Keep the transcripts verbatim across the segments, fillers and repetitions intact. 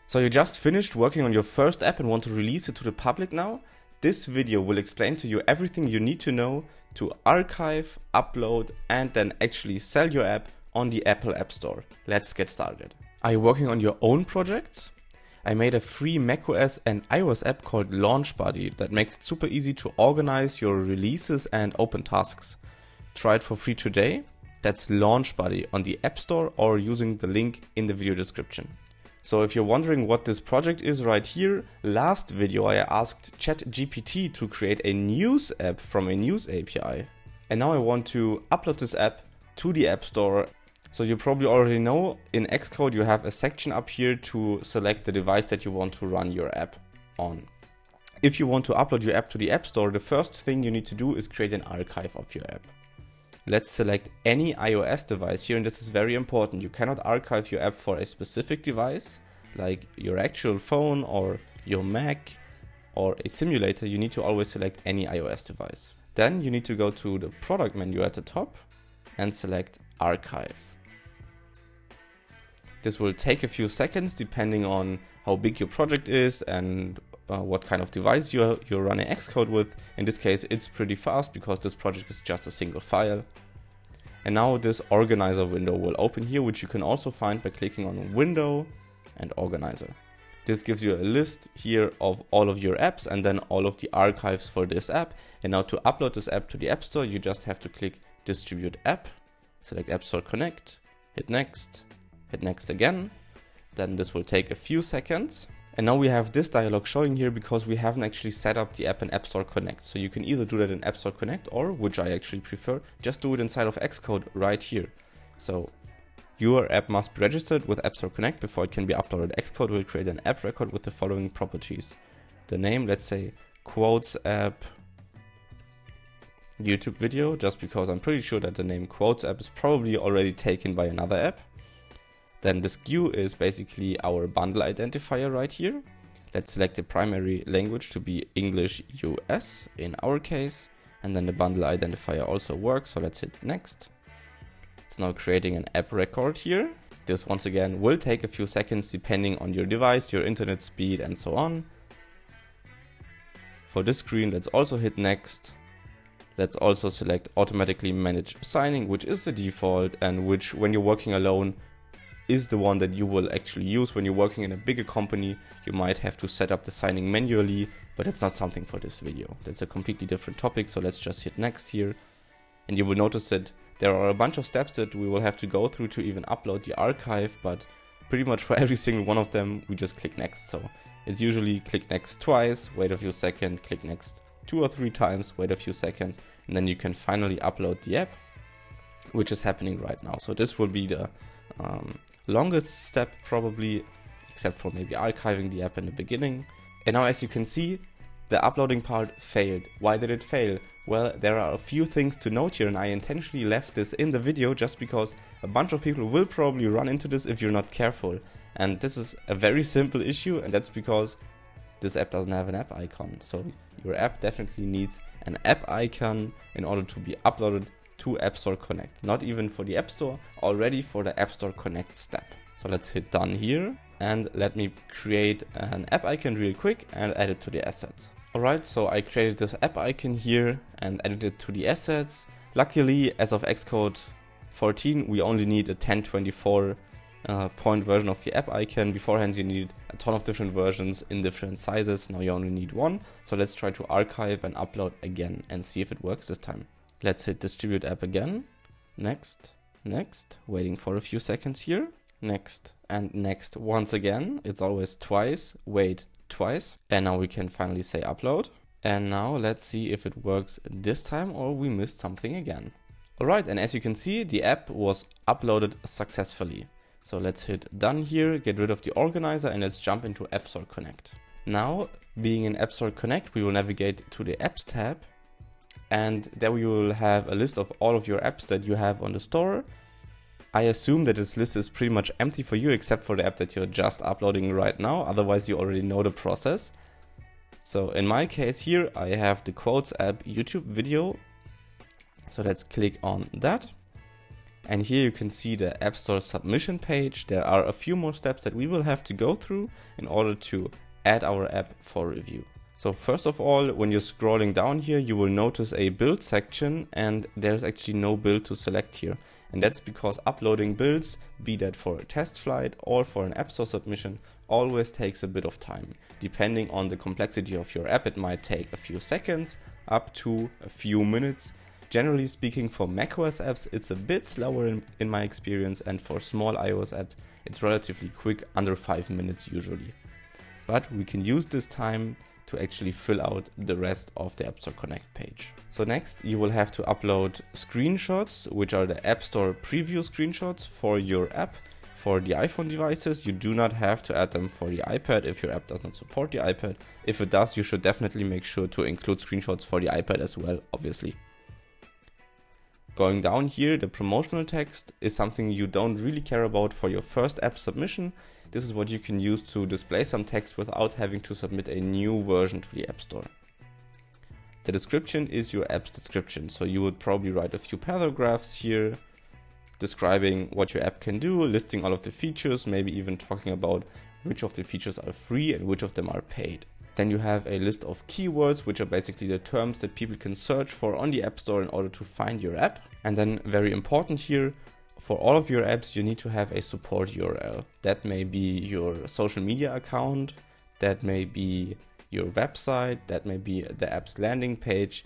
So you just finished working on your first app and want to release it to the public now? This video will explain to you everything you need to know to archive, upload, and then actually sell your app on the Apple App Store. Let's get started. Are you working on your own projects? I made a free macOS and iOS app called LaunchBuddy that makes it super easy to organize your releases and open tasks. Try it for free today. That's LaunchBuddy on the App Store or using the link in the video description. So if you're wondering what this project is right here, last video I asked ChatGPT to create a news app from a news A P I. And now I want to upload this app to the App Store. So you probably already know in Xcode you have a section up here to select the device that you want to run your app on. If you want to upload your app to the App Store, the first thing you need to do is create an archive of your app. Let's select any iOS device here, and this is very important. You cannot archive your app for a specific device, like your actual phone or your Mac or a simulator. You need to always select any iOS device. Then you need to go to the product menu at the top and select archive. This will take a few seconds depending on how big your project is and uh, what kind of device you're, you're running Xcode with. In this case, it's pretty fast because this project is just a single file. And now this organizer window will open here, which you can also find by clicking on Window and Organizer. This gives you a list here of all of your apps and then all of the archives for this app. And now to upload this app to the App Store, you just have to click Distribute App, select App Store Connect, hit Next, hit Next again. Then this will take a few seconds. And now we have this dialog showing here because we haven't actually set up the app in App Store Connect. So you can either do that in App Store Connect or, which I actually prefer, just do it inside of Xcode right here. So your app must be registered with App Store Connect before it can be uploaded. Xcode will create an app record with the following properties. The name, let's say Quotes App YouTube video, just because I'm pretty sure that the name Quotes App is probably already taken by another app. Then the S K U is basically our bundle identifier right here. Let's select the primary language to be English U S in our case. And then the bundle identifier also works, so let's hit Next. It's now creating an app record here. This once again will take a few seconds depending on your device, your internet speed and so on. For this screen, let's also hit Next. Let's also select automatically manage signing, which is the default and which when you're working alone is the one that you will actually use. When you're working in a bigger company, you might have to set up the signing manually, but it's not something for this video. That's a completely different topic, so let's just hit Next here. And you will notice that there are a bunch of steps that we will have to go through to even upload the archive, but pretty much for every single one of them, we just click Next. So it's usually click Next twice, wait a few seconds, click Next two or three times, wait a few seconds, and then you can finally upload the app, which is happening right now. So this will be the um, longest step probably, except for maybe archiving the app in the beginning. And now as you can see, the uploading part failed. Why did it fail? Well, there are a few things to note here, and I intentionally left this in the video just because a bunch of people will probably run into this if you're not careful. And this is a very simple issue, and that's because this app doesn't have an app icon. So your app definitely needs an app icon in order to be uploaded to App Store Connect. Not even for the App Store, already for the App Store Connect step. So let's hit done here and let me create an app icon real quick and add it to the assets. Alright, so I created this app icon here and added it to the assets. Luckily, as of Xcode fourteen, we only need a ten twenty-four uh, point version of the app icon. Beforehand, you needed a ton of different versions in different sizes. Now you only need one. So let's try to archive and upload again and see if it works this time. Let's hit Distribute App again. Next, next, waiting for a few seconds here. Next and next once again. It's always twice, wait twice. And now we can finally say upload. And now let's see if it works this time or we missed something again. Alright, and as you can see, the app was uploaded successfully. So let's hit done here, get rid of the organizer and let's jump into App Store Connect. Now, being in App Store Connect, we will navigate to the Apps tab. And there we will have a list of all of your apps that you have on the store. I assume that this list is pretty much empty for you except for the app that you're just uploading right now. Otherwise, you already know the process. So in my case here, I have the Quotes app YouTube video. So let's click on that. And here you can see the App Store submission page. There are a few more steps that we will have to go through in order to add our app for review. So first of all, when you're scrolling down here, you will notice a build section, and there's actually no build to select here. And that's because uploading builds, be that for a test flight or for an App Store submission, always takes a bit of time. Depending on the complexity of your app, it might take a few seconds up to a few minutes. Generally speaking, for macOS apps, it's a bit slower in, in my experience, and for small iOS apps, it's relatively quick, under five minutes usually. But we can use this time to actually fill out the rest of the App Store Connect page. So next, you will have to upload screenshots, which are the App Store preview screenshots for your app. For the iPhone devices, you do not have to add them for the iPad if your app does not support the iPad. If it does, you should definitely make sure to include screenshots for the iPad as well, obviously. Going down here, the promotional text is something you don't really care about for your first app submission. This is what you can use to display some text without having to submit a new version to the App Store. The description is your app's description, so you would probably write a few paragraphs here describing what your app can do, listing all of the features, maybe even talking about which of the features are free and which of them are paid. Then you have a list of keywords, which are basically the terms that people can search for on the App Store in order to find your app. And then, very important here, for all of your apps, you need to have a support U R L. That may be your social media account, that may be your website, that may be the app's landing page.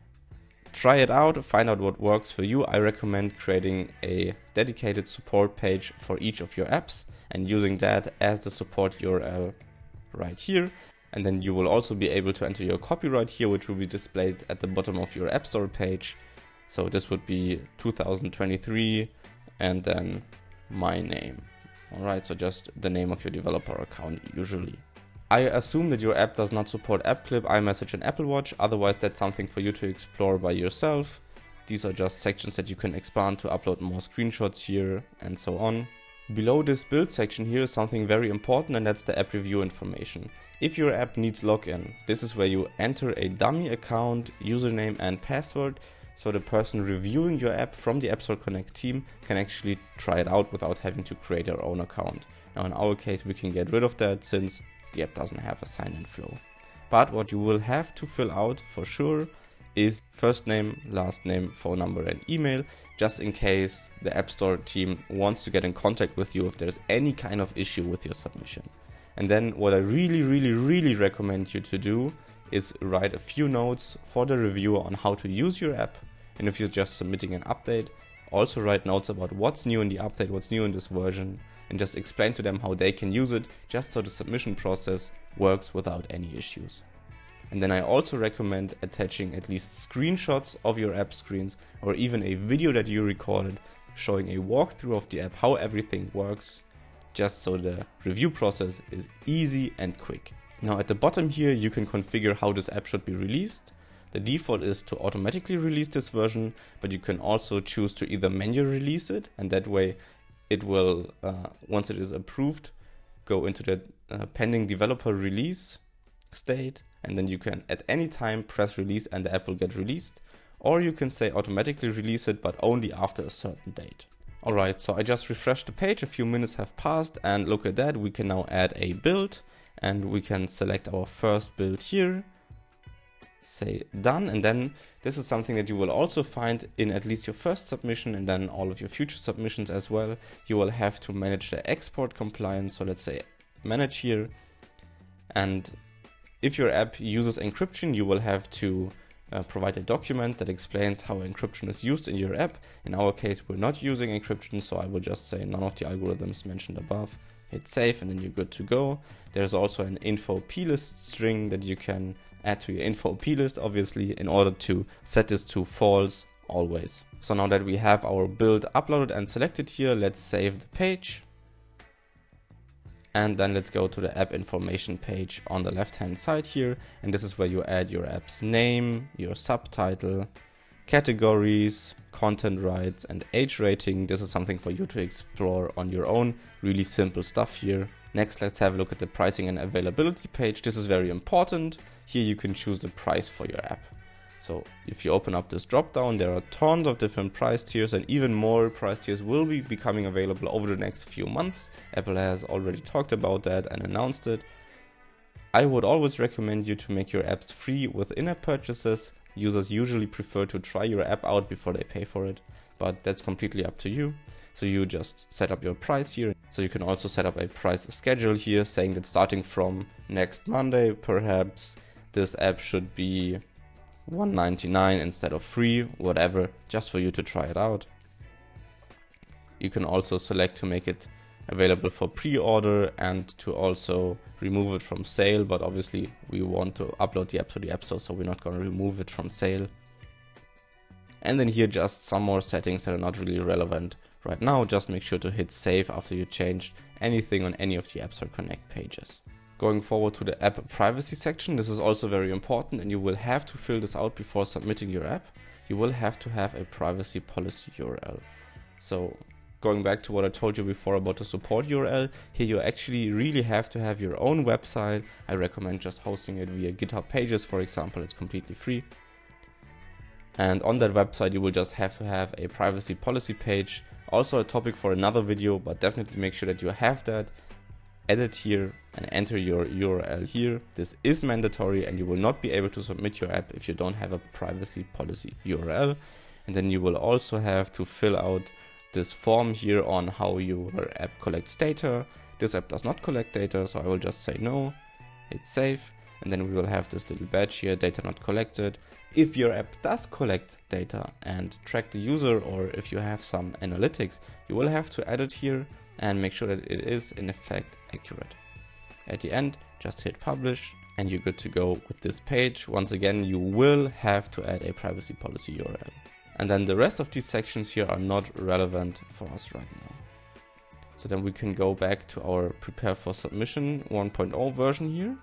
Try it out, find out what works for you. I recommend creating a dedicated support page for each of your apps and using that as the support U R L right here. And then you will also be able to enter your copyright here, which will be displayed at the bottom of your App Store page. So this would be two thousand twenty-three and then my name. Alright, so just the name of your developer account usually. I assume that your app does not support AppClip, iMessage and Apple Watch, otherwise that's something for you to explore by yourself. These are just sections that you can expand to upload more screenshots here and so on. Below this build section here is something very important, and that's the app review information. If your app needs login, this is where you enter a dummy account, username and password, so the person reviewing your app from the App Store Connect team can actually try it out without having to create their own account. Now in our case we can get rid of that since the app doesn't have a sign-in flow. But what you will have to fill out for sure is first name, last name, phone number and email, just in case the App Store team wants to get in contact with you if there's any kind of issue with your submission. And then what I really, really, really recommend you to do is write a few notes for the reviewer on how to use your app. And if you're just submitting an update, also write notes about what's new in the update, what's new in this version, and just explain to them how they can use it, just so the submission process works without any issues. And then I also recommend attaching at least screenshots of your app screens or even a video that you recorded showing a walkthrough of the app, how everything works, just so the review process is easy and quick. Now at the bottom here you can configure how this app should be released. The default is to automatically release this version, but you can also choose to either manually release it, and that way it will, uh, once it is approved, go into the uh, pending developer release state, and then you can at any time press release and the app will get released. Or you can say automatically release it, but only after a certain date. Alright, so I just refreshed the page, a few minutes have passed, and look at that, we can now add a build, and we can select our first build here, say done, and then this is something that you will also find in at least your first submission and then all of your future submissions as well. You will have to manage the export compliance, so let's say manage here, and if your app uses encryption, you will have to uh, provide a document that explains how encryption is used in your app. In our case, we're not using encryption, so I will just say none of the algorithms mentioned above. Hit save and then you're good to go. There's also an info plist string that you can add to your info plist, obviously, in order to set this to false always. So now that we have our build uploaded and selected here, let's save the page. And then let's go to the app information page on the left hand side here. And this is where you add your app's name, your subtitle, categories, content rights and age rating. This is something for you to explore on your own. Really simple stuff here. Next, let's have a look at the pricing and availability page. This is very important. Here you can choose the price for your app. So if you open up this drop down, there are tons of different price tiers, and even more price tiers will be becoming available over the next few months. Apple has already talked about that and announced it. I would always recommend you to make your apps free with in-app purchases. Users usually prefer to try your app out before they pay for it, but that's completely up to you. So you just set up your price here. So you can also set up a price schedule here, saying that starting from next Monday, perhaps this app should be one ninety-nine instead of free, whatever, just for you to try it out. You can also select to make it available for pre-order and to also remove it from sale, but obviously we want to upload the app to the App Store, so we're not going to remove it from sale. And then here just some more settings that are not really relevant right now. Just make sure to hit save after you changed anything on any of the App Store Connect pages. Going forward to the app privacy section, this is also very important, and you will have to fill this out before submitting your app. You will have to have a privacy policy U R L. So going back to what I told you before about the support U R L, here you actually really have to have your own website. I recommend just hosting it via GitHub Pages, for example. It's completely free. And on that website, you will just have to have a privacy policy page. Also a topic for another video, but definitely make sure that you have that. Edit here and enter your U R L here. This is mandatory, and you will not be able to submit your app if you don't have a privacy policy U R L. And then you will also have to fill out this form here on how your app collects data. This app does not collect data, so I will just say no, hit save, and then we will have this little badge here, data not collected. If your app does collect data and track the user, or if you have some analytics, you will have to add it here and make sure that it is in effect accurate. At the end, just hit publish and you're good to go with this page. Once again, you will have to add a privacy policy U R L. And then the rest of these sections here are not relevant for us right now. So then we can go back to our prepare for submission one point oh version here.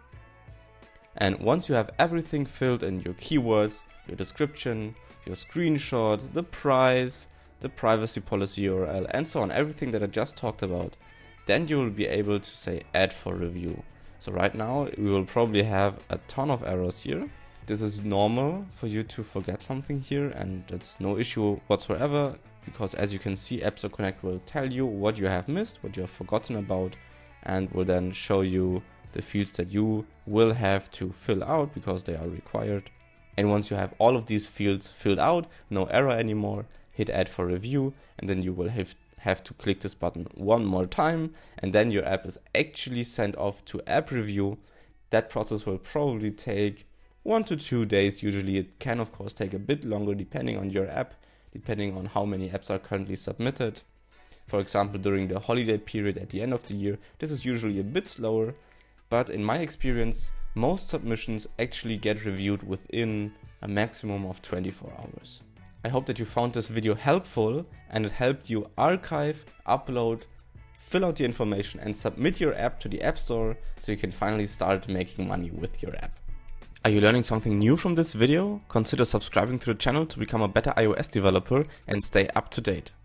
And once you have everything filled in, your keywords, your description, your screenshot, the price, the privacy policy U R L, and so on, everything that I just talked about, then you will be able to say add for review. So right now we will probably have a ton of errors here. This is normal for you to forget something here, and that's no issue whatsoever, because as you can see, App Store Connect will tell you what you have missed, what you have forgotten about, and will then show you the fields that you will have to fill out because they are required. And once you have all of these fields filled out, no error anymore, hit add for review, and then you will have have to click this button one more time, and then your app is actually sent off to app review. That process will probably take one to two days. Usually it can of course take a bit longer depending on your app, depending on how many apps are currently submitted. For example, during the holiday period at the end of the year, this is usually a bit slower, but in my experience, most submissions actually get reviewed within a maximum of twenty-four hours. I hope that you found this video helpful and it helped you archive, upload, fill out the information and submit your app to the App Store so you can finally start making money with your app. Are you learning something new from this video? Consider subscribing to the channel to become a better iOS developer and stay up to date.